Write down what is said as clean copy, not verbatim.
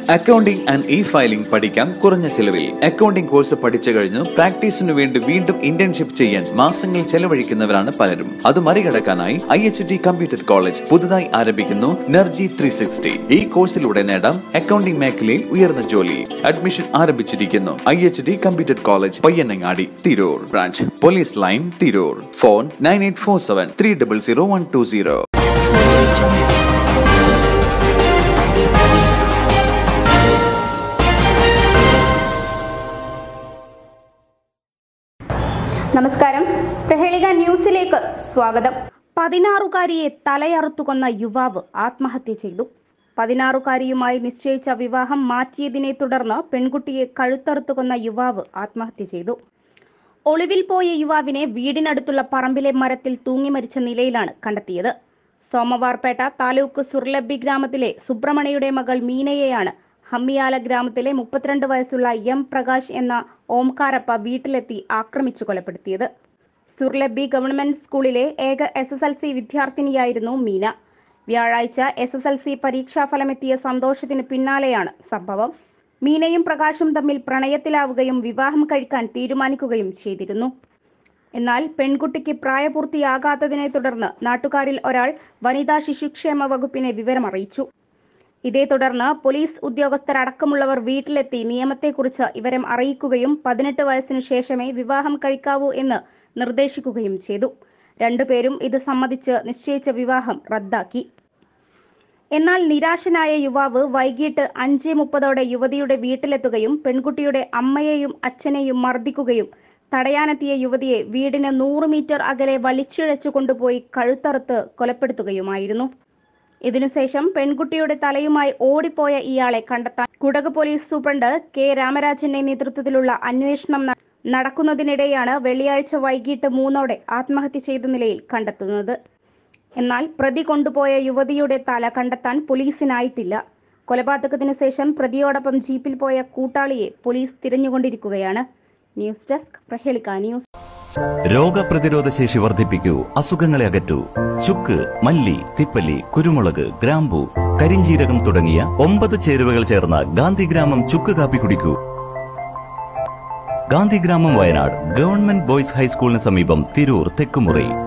Accounting and e-filing പഠിക്കാം കുറഞ്ഞ ചെലവിൽ. അക്കൗണ്ടിംഗ് കോഴ്സ് പഠിച്ചു കഴിഞ്ഞ് പ്രാക്ടീസിനു വേണ്ടി വീണ്ടും ഇന്റേൺഷിപ്പ് ചെയ്യാൻ മാസങ്ങൾ ചെലവഴിക്കുന്നവരാണ് പലരും. അത് മറികടക്കാനായി IHT കമ്പ്യൂട്ടർ കോളേജ് പുതുതായി ആരംഭിക്കുന്നു NERGY 360. ഈ കോഴ്സിലൂടെ നേടാം അക്കൗണ്ടിംഗ് മേഖലയിൽ ഉയർന്ന ജോലി. അഡ്മിഷൻ ആരംഭിച്ചിരിക്കുന്നു. IHT computer college, Payyanangadi, Tirur. Branch police line, Tirur. Phone 9847 300 120. നമസ്കാരം, പ്രഹേളിക ന്യൂസിലേക്ക് സ്വാഗതം. 16-കാരിയെ തലയറുത്തുകൊന്ന യുവാവ് ആത്മഹത്യ ചെയ്തു. 16-കാരിയുമായി നിശ്ചയിച്ച വിവാഹം മാറ്റിയതിനെ തുടർന്ന് പെൺകുട്ടിയെ കഴുത്തറുത്തുകൊന്ന യുവാവ് ആത്മഹത്യ ചെയ്തു. ഒളിവിൽ പോയ യുവാവിനെ വീടിനടുത്തുള്ള പറമ്പിലെ മരത്തിൽ തൂങ്ങി മരിച്ച നിലയിലാണ് കണ്ടെത്തിയത്. സോമവാർപേട്ട താലൂക്ക് സുർലബി ഗ്രാമത്തിലെ സുബ്രഹ്മണ്യയുടെ മകൾ മീനയെയാണ് ഹമ്മിയാല ഗ്രാമത്തിലെ 32 വയസ്സുള്ള M പ്രകാശ് എന്ന ഓംകാരപ്പ വീട്ടിലെത്തി ആക്രമിച്ചു കൊലപ്പെടുത്തിയത്. സുർലബി ഗവൺമെന്റ് സ്കൂളിലെ ഏക SSLC വിദ്യാർത്ഥിനിയായിരുന്നു മീന. വ്യാഴാഴ്ച SSLC പരീക്ഷാഫലമെത്തിയ സന്തോഷത്തിന് പിന്നാലെയാണ് സംഭവം. മീനയും പ്രകാശും തമ്മിൽ പ്രണയത്തിലാവുകയും വിവാഹം കഴിക്കാൻ തീരുമാനിക്കുകയും ചെയ്തിരുന്നു. എന്നാൽ പെൺകുട്ടിക്ക് പ്രായപൂർത്തിയാകാത്തതിനെ തുടർന്ന് നാട്ടുകാരിൽ ഒരാൾ വനിതാ ശിശുക്ഷേമ വകുപ്പിനെ വിവരമറിയിച്ചു. ഇതേ തുടർന്ന് പോലീസ് ഉദ്യോഗസ്ഥരടക്കമുള്ളവർ വീട്ടിലെത്തി നിയമത്തെക്കുറിച്ച് ഇവരെ അറിയിക്കുകയും 18 വയസ്സിനു ശേഷമേ വിവാഹം കഴിക്കാവൂ എന്ന് നിർദ്ദേശിക്കുകയും ചെയ്തു. രണ്ടുപേരും ഇത് സമ്മതിച്ച് നിശ്ചയിച്ച വിവാഹം റദ്ദാക്കി. എന്നാൽ നിരാശനായ യുവാവ് വൈകിട്ട് 5:30 യുവതിയുടെ വീട്ടിലെത്തുകയും പെൺകുട്ടിയുടെ അമ്മയെയും അച്ഛനെയും മർദ്ദിക്കുകയും തടയാനെത്തിയ യുവതിയെ വീടിന് 100 മീറ്റർ അകലെ വലിച്ചിഴച്ചു കൊണ്ടുപോയി കഴുത്തറുത്ത് കൊലപ്പെടുത്തുകയുമായിരുന്നു. ഇതിനുശേഷം പെൺകുട്ടിയുടെ തലയുമായി ഓടിപ്പോയ ഇയാളെ കണ്ടെത്താൻ കുടക് പോലീസ് സൂപ്രണ്ട് K രാമരാജന്റെ നേതൃത്വത്തിലുള്ള അന്വേഷണം നടക്കുന്നതിനിടെയാണ് വെള്ളിയാഴ്ച വൈകിട്ട് 3 ആത്മഹത്യ ചെയ്ത നിലയിൽ കണ്ടെത്തുന്നത്. എന്നാൽ പ്രതി കൊണ്ടുപോയ യുവതിയുടെ തല കണ്ടെത്താൻ പോലീസിനായിട്ടില്ല. കൊലപാതകത്തിന് ശേഷം പ്രതിയോടൊപ്പം ജീപ്പിൽ പോയ കൂട്ടാളിയെ പോലീസ് തിരഞ്ഞുകൊണ്ടിരിക്കുകയാണ്. News desk, Prahelika news. രോഗപ്രതിരോധ ശേഷി വർദ്ധിപ്പിക്കൂ, അസുഖങ്ങളെ അകറ്റൂ. ചുക്ക്, മല്ലി, തിപ്പല്ലി, കുരുമുളക്, ഗ്രാമ്പു, കരിഞ്ജീരകം തുടങ്ങിയ 9 ചേരുവകൾ ചേർന്ന ഗാന്ധിഗ്രാമം ചുക്ക് കാപ്പി കുടിക്കൂ. ഗാന്ധിഗ്രാമം, വയനാട്, ഗവൺമെന്റ് ബോയ്സ് ഹൈസ്കൂളിന് സമീപം, തിരൂർ, തെക്കുമുറി.